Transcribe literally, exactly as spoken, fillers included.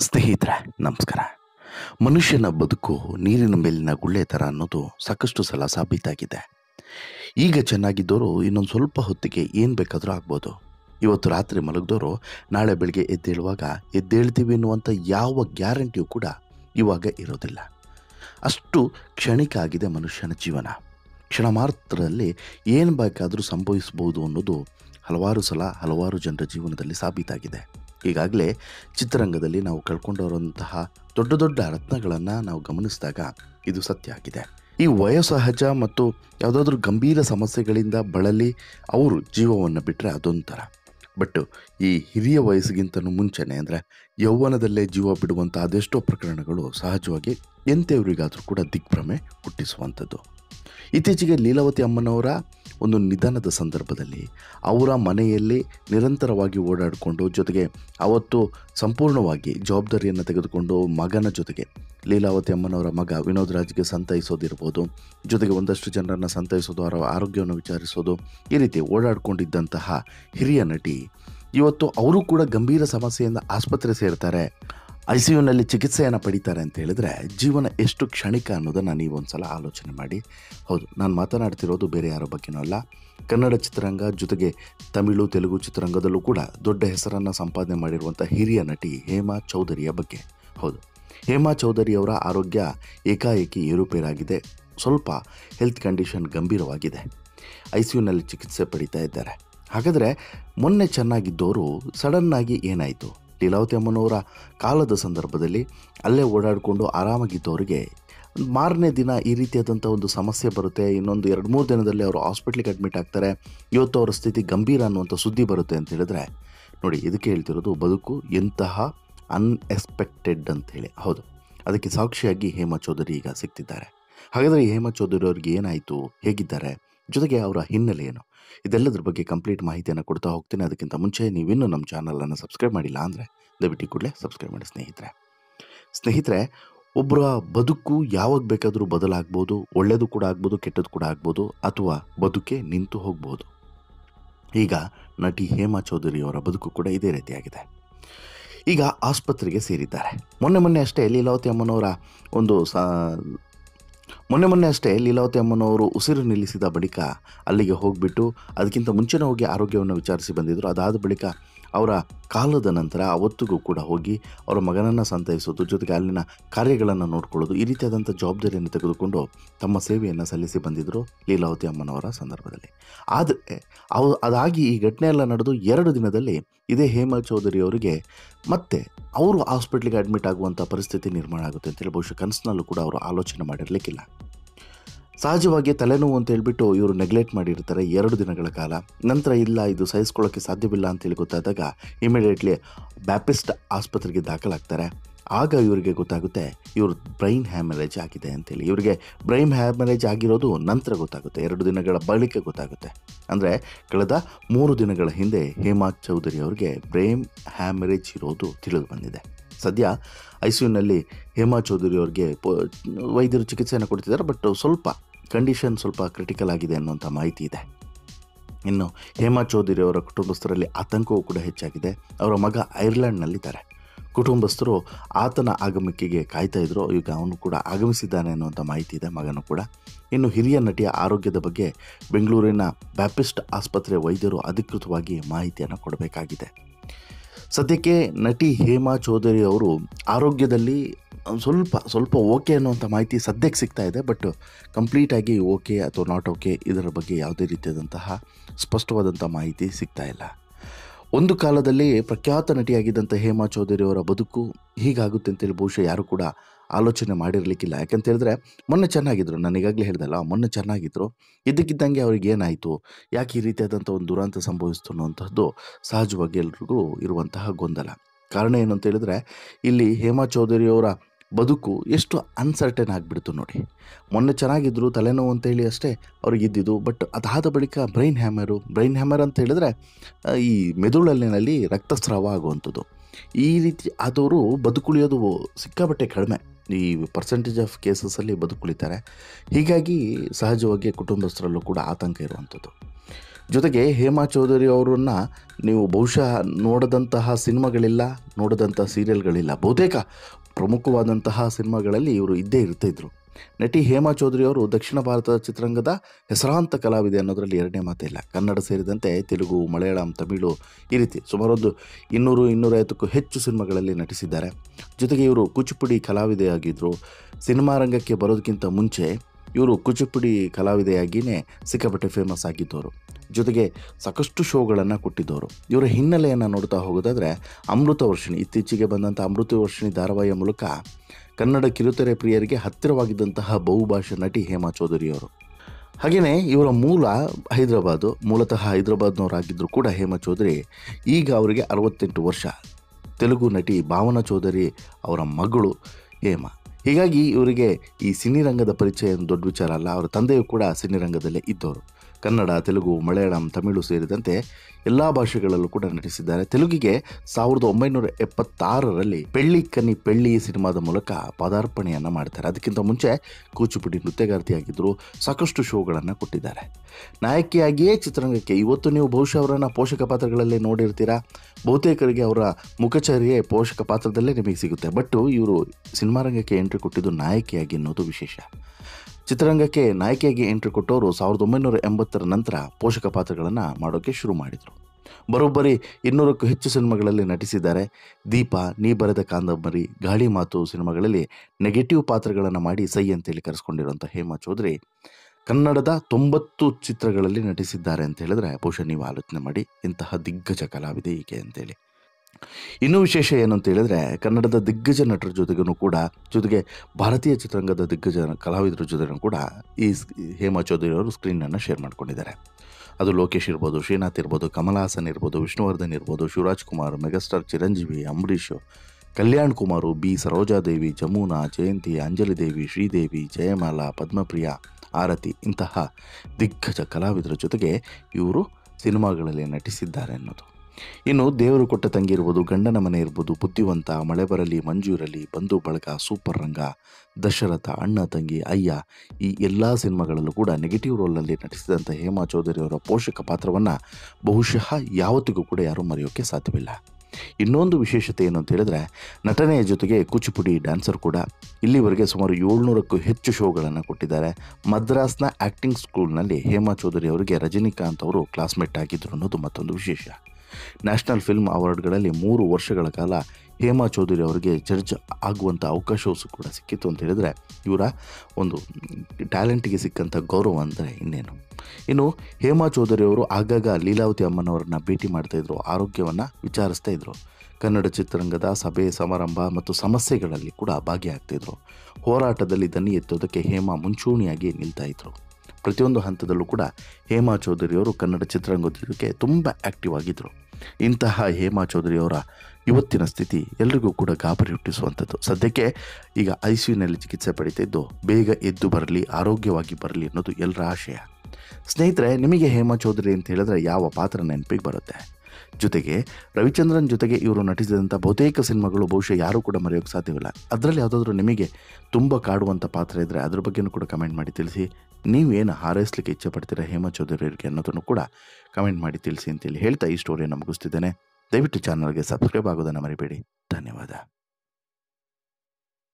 ಸ್ನೇಹಿತರೆ, ನಮಸ್ಕಾರ. ಮನುಷ್ಯನ ಬದುಕು ನೀರಿನ ಮೇಲಿನ ಗುಳ್ಳೆ ಥರ ಅನ್ನೋದು ಸಾಕಷ್ಟು ಸಲ ಸಾಬೀತಾಗಿದೆ. ಈಗ ಚೆನ್ನಾಗಿದ್ದವರು ಇನ್ನೊಂದು ಸ್ವಲ್ಪ ಹೊತ್ತಿಗೆ ಏನು ಬೇಕಾದರೂ ಆಗ್ಬೋದು. ಇವತ್ತು ರಾತ್ರಿ ಮಲಗಿದವರು ನಾಳೆ ಬೆಳಗ್ಗೆ ಎದ್ದೇಳುವಾಗ ಎದ್ದೇಳ್ತೀವಿ ಎನ್ನುವಂಥ ಯಾವ ಗ್ಯಾರಂಟಿಯೂ ಕೂಡ ಇವಾಗ ಇರೋದಿಲ್ಲ. ಅಷ್ಟು ಕ್ಷಣಿಕ ಆಗಿದೆ ಮನುಷ್ಯನ ಜೀವನ. ಕ್ಷಣ ಮಾತ್ರದಲ್ಲಿ ಏನು ಬೇಕಾದರೂ ಸಂಭವಿಸ್ಬೋದು ಅನ್ನೋದು ಹಲವಾರು ಸಲ ಹಲವಾರು ಜನರ ಜೀವನದಲ್ಲಿ ಸಾಬೀತಾಗಿದೆ. ಈಗಾಗಲೇ ಚಿತ್ರರಂಗದಲ್ಲಿ ನಾವು ಕಳ್ಕೊಂಡವರಂತಹ ದೊಡ್ಡ ದೊಡ್ಡ ರತ್ನಗಳನ್ನು ನಾವು ಗಮನಿಸಿದಾಗ ಇದು ಸತ್ಯ ಆಗಿದೆ. ಈ ವಯೋಸಹಜ ಮತ್ತು ಯಾವುದಾದ್ರೂ ಗಂಭೀರ ಸಮಸ್ಯೆಗಳಿಂದ ಬಳಲಿ ಅವರು ಜೀವವನ್ನು ಬಿಟ್ಟರೆ ಅದೊಂಥರ. ಬಟ್ ಈ ಹಿರಿಯ ವಯಸ್ಸಿಗಿಂತನೂ ಮುಂಚೆನೇ ಅಂದರೆ ಯೌವನದಲ್ಲೇ ಜೀವ ಬಿಡುವಂಥ ಅದೆಷ್ಟೋ ಪ್ರಕರಣಗಳು ಸಹಜವಾಗಿ ಎಂಥವರಿಗಾದರೂ ಕೂಡ ದಿಗ್ಭ್ರಮೆ ಹುಟ್ಟಿಸುವಂಥದ್ದು. ಇತ್ತೀಚೆಗೆ ಲೀಲಾವತಿ ಅಮ್ಮನವರ ಒಂದು ನಿಧನದ ಸಂದರ್ಭದಲ್ಲಿ ಅವರ ಮನೆಯಲ್ಲಿ ನಿರಂತರವಾಗಿ ಓಡಾಡಿಕೊಂಡು, ಜೊತೆಗೆ ಅವತ್ತು ಸಂಪೂರ್ಣವಾಗಿ ಜವಾಬ್ದಾರಿಯನ್ನು ತೆಗೆದುಕೊಂಡು ಮಗನ ಜೊತೆಗೆ ಲೀಲಾವತಿ ಅಮ್ಮನವರ ಮಗ ವಿನೋದ್ ರಾಜ್ಗೆ ಸಂತೈಸೋದಿರ್ಬೋದು, ಜೊತೆಗೆ ಒಂದಷ್ಟು ಜನರನ್ನು ಸಂತೈಸೋದು, ಅವರ ಆರೋಗ್ಯವನ್ನು ವಿಚಾರಿಸೋದು, ಈ ರೀತಿ ಓಡಾಡಿಕೊಂಡಿದ್ದಂತಹ ಹಿರಿಯ ನಟಿ ಇವತ್ತು ಅವರು ಕೂಡ ಗಂಭೀರ ಸಮಸ್ಯೆಯಿಂದ ಆಸ್ಪತ್ರೆ ಸೇರ್ತಾರೆ, ಐ ಸಿ ಯುನಲ್ಲಿ ಚಿಕಿತ್ಸೆಯನ್ನು ಪಡಿತಾರೆ ಅಂತ ಹೇಳಿದ್ರೆ ಜೀವನ ಎಷ್ಟು ಕ್ಷಣಿಕ ಅನ್ನೋದನ್ನು ನೀವು ಒಂದು ಸಲ ಆಲೋಚನೆ ಮಾಡಿ. ಹೌದು, ನಾನು ಮಾತನಾಡ್ತಿರೋದು ಬೇರೆ ಯಾರೋ ಬಗ್ಗೆನೂ ಅಲ್ಲ. ಕನ್ನಡ ಚಿತ್ರರಂಗ ಜೊತೆಗೆ ತಮಿಳು ತೆಲುಗು ಚಿತ್ರರಂಗದಲ್ಲೂ ಕೂಡ ದೊಡ್ಡ ಹೆಸರನ್ನು ಸಂಪಾದನೆ ಮಾಡಿರುವಂಥ ಹಿರಿಯ ನಟಿ ಹೇಮಾ ಚೌಧರಿಯ ಬಗ್ಗೆ. ಹೌದು, ಹೇಮಾ ಚೌಧರಿಯವರ ಆರೋಗ್ಯ ಏಕಾಏಕಿ ಏರುಪೇರಾಗಿದೆ. ಸ್ವಲ್ಪ ಹೆಲ್ತ್ ಕಂಡೀಷನ್ ಗಂಭೀರವಾಗಿದೆ. ಐ ಸಿ ಯುನಲ್ಲಿ ಚಿಕಿತ್ಸೆ ಪಡಿತಾ ಇದ್ದಾರೆ. ಹಾಗಾದರೆ ಮೊನ್ನೆ ಚೆನ್ನಾಗಿದ್ದವರು ಸಡನ್ನಾಗಿ ಏನಾಯಿತು? ಲೀಲಾವತಿ ಅಮ್ಮನವರ ಕಾಲದ ಸಂದರ್ಭದಲ್ಲಿ ಅಲ್ಲೇ ಓಡಾಡಿಕೊಂಡು ಆರಾಮಾಗಿದ್ದವರಿಗೆ ಮಾರನೇ ದಿನ ಈ ರೀತಿಯಾದಂಥ ಒಂದು ಸಮಸ್ಯೆ ಬರುತ್ತೆ. ಇನ್ನೊಂದು ಎರಡು ಮೂರು ದಿನದಲ್ಲಿ ಅವರು ಹಾಸ್ಪಿಟ್ಲಿಗೆ ಅಡ್ಮಿಟ್ ಆಗ್ತಾರೆ. ಇವತ್ತು ಅವರ ಸ್ಥಿತಿ ಗಂಭೀರ ಅನ್ನುವಂಥ ಸುದ್ದಿ ಬರುತ್ತೆ ಅಂತ ಹೇಳಿದ್ರೆ ನೋಡಿ, ಇದಕ್ಕೆ ಹೇಳ್ತಿರೋದು ಬದುಕು ಎಂತಹ ಅನ್ಎಕ್ಸ್ಪೆಕ್ಟೆಡ್ ಅಂಥೇಳಿ. ಹೌದು, ಅದಕ್ಕೆ ಸಾಕ್ಷಿಯಾಗಿ ಹೇಮಾ ಚೌಧರಿ ಈಗ ಸಿಗ್ತಿದ್ದಾರೆ. ಹಾಗಾದರೆ ಈ ಹೇಮಾ ಚೌಧರಿ ಅವ್ರಿಗೆ ಏನಾಯಿತು, ಹೇಗಿದ್ದಾರೆ, ಜೊತೆಗೆ ಅವರ ಹಿನ್ನೆಲೆ ಏನು, ಇದೆಲ್ಲದ್ರ ಬಗ್ಗೆ ಕಂಪ್ಲೀಟ್ ಮಾಹಿತಿಯನ್ನು ಕೊಡ್ತಾ ಹೋಗ್ತೀನಿ. ಅದಕ್ಕಿಂತ ಮುಂಚೆ ನೀವಿನ್ನೂ ನಮ್ಮ ಚಾನಲನ್ನು ಸಬ್ಸ್ಕ್ರೈಬ್ ಮಾಡಿಲ್ಲ ಅಂದರೆ ದಯವಿಟ್ಟು ಕೂಡಲೇ ಸಬ್ಸ್ಕ್ರೈಬ್ ಮಾಡಿ ಸ್ನೇಹಿತರೆ. ಸ್ನೇಹಿತರೆ, ಒಬ್ಬರ ಬದುಕು ಯಾವಾಗ ಬೇಕಾದರೂ ಬದಲಾಗ್ಬೋದು. ಒಳ್ಳೆಯದು ಕೂಡ ಆಗ್ಬೋದು, ಕೆಟ್ಟದ್ದು ಕೂಡ ಆಗ್ಬೋದು, ಅಥವಾ ಬದುಕೆ ನಿಂತು ಹೋಗ್ಬೋದು. ಈಗ ನಟಿ ಹೇಮಾ ಚೌಧರಿಯವರ ಬದುಕು ಕೂಡ ಇದೇ ರೀತಿಯಾಗಿದೆ. ಈಗ ಆಸ್ಪತ್ರೆಗೆ ಸೇರಿದ್ದಾರೆ. ಮೊನ್ನೆ ಮೊನ್ನೆ ಅಷ್ಟೇ ಲೀಲಾವತಿ ಅಮ್ಮನವರ ಒಂದು ಸಾ ಮೊನ್ನೆ ಮೊನ್ನೆ ಅಷ್ಟೇ ಲೀಲಾವತಿ ಅಮ್ಮನವರು ಉಸಿರು ನಿಲ್ಲಿಸಿದ ಬಳಿಕ ಅಲ್ಲಿಗೆ ಹೋಗಿಬಿಟ್ಟು ಅದಕ್ಕಿಂತ ಮುಂಚೆನೇ ಹೋಗಿ ಆರೋಗ್ಯವನ್ನು ವಿಚಾರಿಸಿ ಬಂದಿದ್ದರು. ಅದಾದ ಬಳಿಕ ಅವರ ಕಾಲದ ನಂತರ ಅವತ್ತಿಗೂ ಕೂಡ ಹೋಗಿ ಅವರ ಮಗನನ್ನು ಸಂತೈಸೋದು, ಜೊತೆಗೆ ಅಲ್ಲಿನ ಕಾರ್ಯಗಳನ್ನು ನೋಡ್ಕೊಳ್ಳೋದು, ಈ ರೀತಿಯಾದಂಥ ಜವಾಬ್ದಾರಿಯನ್ನು ತೆಗೆದುಕೊಂಡು ತಮ್ಮ ಸೇವೆಯನ್ನು ಸಲ್ಲಿಸಿ ಬಂದಿದ್ದರು ಲೀಲಾವತಿ ಅಮ್ಮನವರ ಸಂದರ್ಭದಲ್ಲಿ. ಆದರೆ ಅವು ಅದಾಗಿ ಈ ಘಟನೆ ಎಲ್ಲ ನಡೆದು ಎರಡು ದಿನದಲ್ಲಿ ಇದೇ ಹೇಮಾ ಚೌಧರಿ ಅವರಿಗೆ ಮತ್ತೆ ಅವರು ಹಾಸ್ಪಿಟ್ಲಿಗೆ ಅಡ್ಮಿಟ್ ಆಗುವಂಥ ಪರಿಸ್ಥಿತಿ ನಿರ್ಮಾಣ ಆಗುತ್ತೆ ಅಂತೇಳಿ ಬಹುಶಃ ಕನಸಿನಲ್ಲೂ ಕೂಡ ಅವರು ಆಲೋಚನೆ ಮಾಡಿರಲಿಕ್ಕಿಲ್ಲ. ಸಹಜವಾಗಿ ತಲೆನೋವು ಅಂತ ಹೇಳ್ಬಿಟ್ಟು ಇವರು ನೆಗ್ಲೆಕ್ಟ್ ಮಾಡಿರ್ತಾರೆ ಎರಡು ದಿನಗಳ ಕಾಲ. ನಂತರ ಇಲ್ಲ, ಇದು ಸಹಿಸ್ಕೊಳ್ಳೋಕ್ಕೆ ಸಾಧ್ಯವಿಲ್ಲ ಅಂತೇಳಿ ಗೊತ್ತಾದಾಗ ಇಮಿಡಿಯೇಟ್ಲಿ ಬ್ಯಾಪಿಸ್ಟ್ ಆಸ್ಪತ್ರೆಗೆ ದಾಖಲಾಗ್ತಾರೆ. ಆಗ ಇವರಿಗೆ ಗೊತ್ತಾಗುತ್ತೆ ಇವರು ಬ್ರೈನ್ ಹ್ಯಾಮರೇಜ್ ಆಗಿದೆ ಅಂತೇಳಿ. ಇವರಿಗೆ ಬ್ರೈನ್ ಹ್ಯಾಮರೇಜ್ ಆಗಿರೋದು ನಂತರ ಗೊತ್ತಾಗುತ್ತೆ, ಎರಡು ದಿನಗಳ ಬಳಿಕ ಗೊತ್ತಾಗುತ್ತೆ. ಅಂದರೆ ಕಳೆದ ಮೂರು ದಿನಗಳ ಹಿಂದೆ ಹೇಮಾ ಚೌಧರಿ ಅವರಿಗೆ ಬ್ರೈನ್ ಹ್ಯಾಮರೇಜ್ ಇರೋದು ತಿಳಿದು ಬಂದಿದೆ. ಸದ್ಯ ಐ ಸಿ ಯುನಲ್ಲಿ ಹೇಮಾ ಚೌಧರಿ ಅವ್ರಿಗೆ ವೈದ್ಯರು ಚಿಕಿತ್ಸೆಯನ್ನು ಕೊಡ್ತಿದ್ದಾರೆ. ಬಟ್ ಸ್ವಲ್ಪ ಕಂಡೀಷನ್ ಸ್ವಲ್ಪ ಕ್ರಿಟಿಕಲ್ ಆಗಿದೆ ಅನ್ನುವಂಥ ಮಾಹಿತಿ ಇದೆ. ಇನ್ನು ಹೇಮಾ ಚೌಧರಿ ಅವರ ಕುಟುಂಬಸ್ಥರಲ್ಲಿ ಆತಂಕವೂ ಕೂಡ ಹೆಚ್ಚಾಗಿದೆ. ಅವರ ಮಗ ಐರ್ಲೆಂಡ್ನಲ್ಲಿದ್ದಾರೆ. ಕುಟುಂಬಸ್ಥರು ಆತನ ಆಗಮನಕ್ಕೆ ಕಾಯ್ತಾ ಇದ್ರು. ಈಗ ಅವನು ಕೂಡ ಆಗಮಿಸಿದ್ದಾನೆ ಅನ್ನುವಂಥ ಮಾಹಿತಿ ಇದೆ, ಮಗನು ಕೂಡ. ಇನ್ನು ಹಿರಿಯ ನಟಿಯ ಆರೋಗ್ಯದ ಬಗ್ಗೆ ಬೆಂಗಳೂರಿನ ಬ್ಯಾಪಿಸ್ಟ್ ಆಸ್ಪತ್ರೆ ವೈದ್ಯರು ಅಧಿಕೃತವಾಗಿ ಮಾಹಿತಿಯನ್ನು ಕೊಡಬೇಕಾಗಿದೆ. ಸದ್ಯಕ್ಕೆ ನಟಿ ಹೇಮಾ ಚೌಧರಿ ಅವರು ಆರೋಗ್ಯದಲ್ಲಿ ಸ್ವಲ್ಪ ಸ್ವಲ್ಪ ಓಕೆ ಅನ್ನುವಂಥ ಮಾಹಿತಿ ಸದ್ಯಕ್ಕೆ ಸಿಗ್ತಾ ಇದೆ. ಬಟ್ ಕಂಪ್ಲೀಟಾಗಿ ಓಕೆ ಅಥವಾ ನಾಟ್ ಓಕೆ ಇದರ ಬಗ್ಗೆ ಯಾವುದೇ ರೀತಿಯಾದಂತಹ ಸ್ಪಷ್ಟವಾದಂಥ ಮಾಹಿತಿ ಸಿಗ್ತಾ ಇಲ್ಲ. ಒಂದು ಕಾಲದಲ್ಲಿ ಪ್ರಖ್ಯಾತ ನಟಿಯಾಗಿದ್ದಂಥ ಹೇಮಾ ಚೌಧರಿ ಅವರ ಬದುಕು ಹೀಗಾಗುತ್ತೆ ಅಂತೇಳಿ ಬಹುಶಃ ಯಾರು ಕೂಡ ಆಲೋಚನೆ ಮಾಡಿರಲಿಕ್ಕಿಲ್ಲ. ಯಾಕಂತ ಹೇಳಿದ್ರೆ ಮೊನ್ನೆ ಚೆನ್ನಾಗಿದ್ದರು, ನಾನು ಈಗಾಗಲೇ ಹೇಳ್ದಲ್ಲ, ಮೊನ್ನೆ ಚೆನ್ನಾಗಿದ್ದರು. ಇದ್ದಕ್ಕಿದ್ದಂಗೆ ಅವ್ರಿಗೆ ಏನಾಯಿತು, ಯಾಕೆ ಈ ರೀತಿಯಾದಂಥ ಒಂದು ದುರಂತ ಸಂಭವಿಸ್ತು ಅನ್ನುವಂಥದ್ದು ಸಹಜವಾಗಿ ಎಲ್ರಿಗೂ ಇರುವಂತಹ ಗೊಂದಲ. ಕಾರಣ ಏನು ಅಂತ ಹೇಳಿದ್ರೆ ಇಲ್ಲಿ ಹೇಮಾ ಚೌಧರಿಯವರ ಬದುಕು ಎಷ್ಟು ಅನ್ಸರ್ಟನ್ ಆಗಿಬಿಡ್ತು ನೋಡಿ. ಮೊನ್ನೆ ಚೆನ್ನಾಗಿದ್ದರು, ತಲೆನೋವು ಅಂತೇಳಿ ಅಷ್ಟೇ ಅವ್ರಿಗೆ ಇದ್ದಿದ್ದು. ಬಟ್ ಅದಾದ ಬಳಿಕ ಬ್ರೈನ್ ಹ್ಯಾಮರು ಬ್ರೈನ್ ಹ್ಯಾಮರ್ ಅಂತ ಹೇಳಿದ್ರೆ ಈ ಮೆದುಳಲ್ಲಿನಲ್ಲಿ ರಕ್ತಸ್ರಾವ ಆಗುವಂಥದ್ದು. ಈ ರೀತಿ ಆದವರು ಬದುಕುಳಿಯೋದು ಸಿಕ್ಕಾಪಟ್ಟೆ ಕಡಿಮೆ. ಈ ಪರ್ಸೆಂಟೇಜ್ ಆಫ್ ಕೇಸಸಲ್ಲಿ ಬದುಕುಳಿತಾರೆ. ಹೀಗಾಗಿ ಸಹಜವಾಗಿ ಕುಟುಂಬಸ್ಥರಲ್ಲೂ ಕೂಡ ಆತಂಕ ಇರುವಂಥದ್ದು. ಜೊತೆಗೆ ಹೇಮಾ ಚೌಧರಿ ಅವರನ್ನು ನೀವು ಬಹುಶಃ ನೋಡದಂತಹ ಸಿನಿಮಾಗಳಿಲ್ಲ, ನೋಡದಂಥ ಸೀರಿಯಲ್ಗಳಿಲ್ಲ. ಬಹುತೇಕ ಪ್ರಮುಖವಾದಂತಹ ಸಿನಿಮಾಗಳಲ್ಲಿ ಇವರು ಇದ್ದೇ ಇರ್ತಿದ್ರು. ನಟಿ ಹೇಮಾ ಚೌಧರಿ ಅವರು ದಕ್ಷಿಣ ಭಾರತದ ಚಿತ್ರರಂಗದ ಹೆಸರಾಂತ ಕಲಾವಿದೆ ಅನ್ನೋದರಲ್ಲಿ ಎರಡನೇ ಮಾತಿಲ್ಲ. ಕನ್ನಡ ಸೇರಿದಂತೆ ತೆಲುಗು, ಮಲಯಾಳಂ, ತಮಿಳು ಈ ರೀತಿ ಸುಮಾರೊಂದು ಇನ್ನೂರು ಇನ್ನೂರೈವತ್ತಕ್ಕೂ ಹೆಚ್ಚು ಸಿನಿಮಾಗಳಲ್ಲಿ ನಟಿಸಿದ್ದಾರೆ. ಜೊತೆಗೆ ಇವರು ಕೂಚಿಪುಡಿ ಕಲಾವಿದೆಯಾಗಿದ್ದರು. ಸಿನಿಮಾ ರಂಗಕ್ಕೆ ಬರೋದಕ್ಕಿಂತ ಮುಂಚೆ ಇವರು ಕೂಚಿಪುಡಿ ಕಲಾವಿದೆಯಾಗಿಯೇ ಸಿಕ್ಕಾಪಟ್ಟೆ ಫೇಮಸ್ ಆಗಿದ್ದವರು. ಜೊತೆಗೆ ಸಾಕಷ್ಟು ಶೋಗಳನ್ನು ಕೊಟ್ಟಿದ್ದವರು. ಇವರ ಹಿನ್ನೆಲೆಯನ್ನು ನೋಡ್ತಾ ಹೋಗೋದಾದರೆ ಅಮೃತ ವರ್ಷಿಣಿ, ಇತ್ತೀಚೆಗೆ ಬಂದಂಥ ಅಮೃತ ವರ್ಷಿಣಿ ಧಾರಾವಾಹಿಯ ಮೂಲಕ ಕನ್ನಡ ಕಿರುತೆರೆ ಪ್ರಿಯರಿಗೆ ಹತ್ತಿರವಾಗಿದ್ದಂತಹ ಬಹುಭಾಷಾ ನಟಿ ಹೇಮಾ ಚೌಧರಿಯವರು. ಹಾಗೆಯೇ ಇವರ ಮೂಲ ಹೈದರಾಬಾದು, ಮೂಲತಃ ಹೈದರಾಬಾದ್ನವರಾಗಿದ್ದರೂ ಕೂಡ ಹೇಮಾ ಚೌಧರಿ ಈಗ ಅವರಿಗೆ ಅರವತ್ತೆಂಟು ವರ್ಷ. ತೆಲುಗು ನಟಿ ಭಾವನಾ ಚೌಧರಿ ಅವರ ಮಗಳು ಹೇಮಾ. ಹೀಗಾಗಿ ಇವರಿಗೆ ಈ ಸಿನಿರಂಗದ ಪರಿಚಯ ಏನು ದೊಡ್ಡ ವಿಚಾರ ಅಲ್ಲ. ಅವರ ತಂದೆಯೂ ಕೂಡ ಸಿನಿರಂಗದಲ್ಲೇ ಇದ್ದವರು. ಕನ್ನಡ, ತೆಲುಗು, ಮಲಯಾಳಂ, ತಮಿಳು ಸೇರಿದಂತೆ ಎಲ್ಲ ಭಾಷೆಗಳಲ್ಲೂ ಕೂಡ ನಟಿಸಿದ್ದಾರೆ. ತೆಲುಗಿಗೆ ಸಾವಿರದ ಒಂಬೈನೂರ ಎಪ್ಪತ್ತಾರರಲ್ಲಿ ಪೆಳ್ಳಿ ಕನ್ನಿ ಪೆಳ್ಳಿ ಸಿನಿಮಾದ ಮೂಲಕ ಪದಾರ್ಪಣೆಯನ್ನು ಮಾಡ್ತಾರೆ. ಅದಕ್ಕಿಂತ ಮುಂಚೆ ಕೂಚಿಪುಡಿ ನೃತ್ಯಗಾರ್ತಿಯಾಗಿದ್ದರು. ಸಾಕಷ್ಟು ಶೋಗಳನ್ನು ಕೊಟ್ಟಿದ್ದಾರೆ. ನಾಯಕಿಯಾಗಿಯೇ ಚಿತ್ರರಂಗಕ್ಕೆ ಇವತ್ತು ನೀವು ಬಹುಶಃ ಅವರನ್ನು ಪೋಷಕ ಪಾತ್ರಗಳಲ್ಲೇ ನೋಡಿರ್ತೀರಾ. ಬಹುತೇಕರಿಗೆ ಅವರ ಮುಖಚರ್ಯೆ ಪೋಷಕ ಪಾತ್ರದಲ್ಲೇ ನಿಮಗೆ ಸಿಗುತ್ತೆ. ಬಟ್ ಇವರು ಸಿನಿಮಾ ರಂಗಕ್ಕೆ ಎಂಟ್ರಿ ಕೊಟ್ಟಿದ್ದು ನಾಯಕಿಯಾಗಿ ಅನ್ನೋದು ವಿಶೇಷ. ಚಿತ್ರರಂಗಕ್ಕೆ ನಾಯಕಿಯಾಗಿ ಎಂಟ್ರಿ ಕೊಟ್ಟವರು ಸಾವಿರದ ಒಂಬೈನೂರ ಎಂಬತ್ತರ ನಂತರ ಪೋಷಕ ಪಾತ್ರಗಳನ್ನು ಮಾಡೋಕ್ಕೆ ಶುರು ಮಾಡಿದರು. ಬರೋಬ್ಬರಿ ಇನ್ನೂರಕ್ಕೂ ಹೆಚ್ಚು ಸಿನಿಮಾಗಳಲ್ಲಿ ನಟಿಸಿದ್ದಾರೆ. ದೀಪ, ನೀ ಬರೆದ ಕಾದಂಬರಿ, ಗಾಳಿ ಮಾತು ಸಿನಿಮಾಗಳಲ್ಲಿ ನೆಗೆಟಿವ್ ಪಾತ್ರಗಳನ್ನು ಮಾಡಿ ಸೈ ಅಂತೇಳಿ ಕರೆಸ್ಕೊಂಡಿರುವಂಥ ಹೇಮಾ ಚೌಧರಿ ಕನ್ನಡದ ತೊಂಬತ್ತು ಚಿತ್ರಗಳಲ್ಲಿ ನಟಿಸಿದ್ದಾರೆ ಅಂತ ಹೇಳಿದ್ರೆ ಬಹುಶಃ ನೀವು ಆಲೋಚನೆ ಮಾಡಿ ಇಂತಹ ದಿಗ್ಗಜ ಕಲಾವಿದೆ ಹೀಗೆ ಅಂತೇಳಿ. ಇನ್ನೂ ವಿಶೇಷ ಏನು ಅಂತ ಹೇಳಿದ್ರೆ ಕನ್ನಡದ ದಿಗ್ಗಜ ನಟರ ಜೊತೆಗೂ ಕೂಡ, ಜೊತೆಗೆ ಭಾರತೀಯ ಚಿತ್ರರಂಗದ ದಿಗ್ಗಜ ಕಲಾವಿದರ ಜೊತೆಗೂ ಕೂಡ ಈ ಹೇಮಾ ಚೌಧರಿ ಅವರು ಸ್ಕ್ರೀನನ್ನು ಶೇರ್ ಮಾಡ್ಕೊಂಡಿದ್ದಾರೆ. ಅದು ಲೋಕೇಶ್ ಇರ್ಬೋದು, ಶ್ರೀನಾಥ್ ಇರ್ಬೋದು, ಕಮಲ್ ಹಾಸನ್ ಇರ್ಬೋದು, ವಿಷ್ಣುವರ್ಧನ್ ಇರ್ಬೋದು, ಶಿವರಾಜ್ ಕುಮಾರ್, ಮೆಗಾಸ್ಟಾರ್ ಚಿರಂಜೀವಿ, ಅಂಬರೀಷ್, ಕಲ್ಯಾಣ್ ಕುಮಾರು, ಬಿ ಸರೋಜಾದೇವಿ, ಜಮುನಾ, ಜಯಂತಿ, ಅಂಜಲಿ ದೇವಿ, ಶ್ರೀದೇವಿ, ಜಯಮಾಲಾ, ಪದ್ಮಪ್ರಿಯ, ಆರತಿ ಇಂತಹ ದಿಗ್ಗಜ ಕಲಾವಿದರ ಜೊತೆಗೆ ಇವರು ಸಿನಿಮಾಗಳಲ್ಲಿ ನಟಿಸಿದ್ದಾರೆ ಅನ್ನೋದು. ಇನ್ನು ದೇವರು ಕೊಟ್ಟ ತಂಗಿ ಇರ್ಬೋದು, ಗಂಡನ ಮನೆ ಇರ್ಬೋದು, ಬುದ್ಧಿವಂತ, ಮಳೆ ಬರಲಿ, ಮಂಜು ಇರಲಿ, ಬಂಧು ಬಳಗ, ಸೂಪರ್ ರಂಗ, ದಶರಥ, ಅಣ್ಣ ತಂಗಿ, ಅಯ್ಯ ಈ ಎಲ್ಲ ಸಿನಿಮಾಗಳಲ್ಲೂ ಕೂಡ ನೆಗೆಟಿವ್ ರೋಲಲ್ಲಿ ನಟಿಸಿದಂಥ ಹೇಮಾ ಚೌಧರಿ ಅವರ ಪೋಷಕ ಪಾತ್ರವನ್ನು ಬಹುಶಃ ಯಾವತ್ತಿಗೂ ಕೂಡ ಯಾರೂ ಮರೆಯೋಕ್ಕೆ ಸಾಧ್ಯವಿಲ್ಲ. ಇನ್ನೊಂದು ವಿಶೇಷತೆ ಏನು ಅಂತ ಹೇಳಿದ್ರೆ ನಟನೆಯ ಜೊತೆಗೆ ಕೂಚಿಪುಡಿ ಡ್ಯಾನ್ಸರ್ ಕೂಡ. ಇಲ್ಲಿವರೆಗೆ ಸುಮಾರು ಏಳ್ನೂರಕ್ಕೂ ಹೆಚ್ಚು ಶೋಗಳನ್ನು ಕೊಟ್ಟಿದ್ದಾರೆ. ಮದ್ರಾಸ್ನ ಆ್ಯಕ್ಟಿಂಗ್ ಸ್ಕೂಲ್ನಲ್ಲಿ ಹೇಮಾ ಚೌಧರಿ ಅವರಿಗೆ ರಜನಿಕಾಂತ್ ಅವರು ಕ್ಲಾಸ್ಮೇಟ್ ಆಗಿದ್ದರು ಅನ್ನೋದು ಮತ್ತೊಂದು ವಿಶೇಷ. ನ್ಯಾಷನಲ್ ಫಿಲ್ಮ್ ಅವಾರ್ಡ್ಗಳಲ್ಲಿ ಮೂರು ವರ್ಷಗಳ ಕಾಲ ಹೇಮಾ ಚೌಧರಿ ಅವರಿಗೆ ಜಡ್ಜ್ ಆಗುವಂಥ ಅವಕಾಶವೂ ಕೂಡ ಸಿಕ್ಕಿತ್ತು ಅಂತ ಹೇಳಿದರೆ ಇವರ ಒಂದು ಟ್ಯಾಲೆಂಟಿಗೆ ಸಿಕ್ಕಂಥ ಗೌರವ ಅಂದರೆ ಇನ್ನೇನು. ಇನ್ನು ಹೇಮಾ ಚೌಧರಿ ಅವರು ಆಗಾಗ ಲೀಲಾವತಿ ಅಮ್ಮನವರನ್ನು ಭೇಟಿ ಮಾಡ್ತಾಯಿದ್ರು, ಆರೋಗ್ಯವನ್ನು ವಿಚಾರಿಸ್ತಾ ಇದ್ರು. ಕನ್ನಡ ಚಿತ್ರರಂಗದ ಸಭೆ ಸಮಾರಂಭ ಮತ್ತು ಸಮಸ್ಯೆಗಳಲ್ಲಿ ಕೂಡ ಭಾಗಿಯಾಗ್ತಿದ್ರು. ಹೋರಾಟದಲ್ಲಿ ದನಿ ಎತ್ತೋದಕ್ಕೆ ಹೇಮಾ ಮುಂಚೂಣಿಯಾಗಿ ನಿಲ್ತಾ ಇದ್ರು. ಪ್ರತಿಯೊಂದು ಹಂತದಲ್ಲೂ ಕೂಡ ಹೇಮಾ ಚೌಧರಿಯವರು ಕನ್ನಡ ಚಿತ್ರರಂಗಕ್ಕೆ ತುಂಬ ಆ್ಯಕ್ಟಿವ್ ಆಗಿದ್ದರು. ಇಂತಹ ಹೇಮಾ ಚೌಧರಿಯವರ ಇವತ್ತಿನ ಸ್ಥಿತಿ ಎಲ್ರಿಗೂ ಕೂಡ ಗಾಬರಿ ಹುಟ್ಟಿಸುವಂಥದ್ದು. ಸದ್ಯಕ್ಕೆ ಈಗ ಐ ಸಿ ಯುನಲ್ಲಿ ಚಿಕಿತ್ಸೆ ಪಡಿತಿದ್ದು ಬೇಗ ಎದ್ದು ಬರಲಿ, ಆರೋಗ್ಯವಾಗಿ ಬರಲಿ ಅನ್ನೋದು ಎಲ್ಲರ ಆಶಯ. ಸ್ನೇಹಿತರೆ, ನಿಮಗೆ ಹೇಮಾ ಚೌಧರಿ ಅಂತ ಹೇಳಿದ್ರೆ ಯಾವ ಪಾತ್ರ ನೆನಪಿಗೆ ಬರುತ್ತೆ? ಜೊತೆಗೆ ರವಿಚಂದ್ರನ್ ಜೊತೆಗೆ ಇವರು ನಟಿಸಿದಂಥ ಬಹುತೇಕ ಸಿನಿಮಾಗಳು ಬಹುಶಃ ಯಾರೂ ಕೂಡ ಮರೆಯೋಕ್ಕೆ ಸಾಧ್ಯವಿಲ್ಲ. ಅದರಲ್ಲಿ ಯಾವುದಾದ್ರೂ ನಿಮಗೆ ತುಂಬ ಕಾಡುವಂಥ ಪಾತ್ರ ಇದ್ದರೆ ಅದ್ರ ಬಗ್ಗೆಯೂ ಕೂಡ ಕಮೆಂಟ್ ಮಾಡಿ ತಿಳಿಸಿ. ನೀವೇನು ಹಾರೈಸಲಿಕ್ಕೆ ಇಚ್ಛೆ ಪಡ್ತೀರಾ ಹೇಮಾ ಚೌಧರಿ ಅವರಿಗೆ ಅನ್ನೋದನ್ನು ಕೂಡ ಕಮೆಂಟ್ ಮಾಡಿ ತಿಳಿಸಿ ಅಂತೇಳಿ ಹೇಳ್ತಾ ಈ ಸ್ಟೋರಿಯನ್ನು ಮುಗಿಸ್ತಿದ್ದೇನೆ. ದಯವಿಟ್ಟು ಚಾನಲ್ಗೆ ಸಬ್ಸ್ಕ್ರೈಬ್ ಆಗೋದನ್ನು ಮರಿಬೇಡಿ. ಧನ್ಯವಾದ.